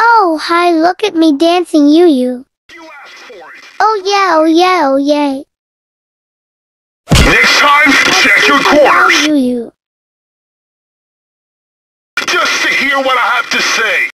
Oh, hi, look at me dancing, you. You asked for it. Oh yeah, oh yeah, oh yay. Next time, check your corners. You. Just to hear what I have to say.